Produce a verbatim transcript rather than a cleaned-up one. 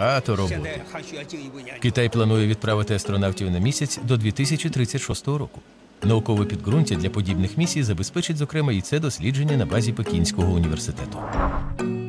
Багато роботи. Китай планує відправити астронавтів на місяць до дві тисячі тридцять шостого року. Наукове підґрунтя для подібних місій забезпечить, зокрема, і це дослідження на базі Пекінського університету.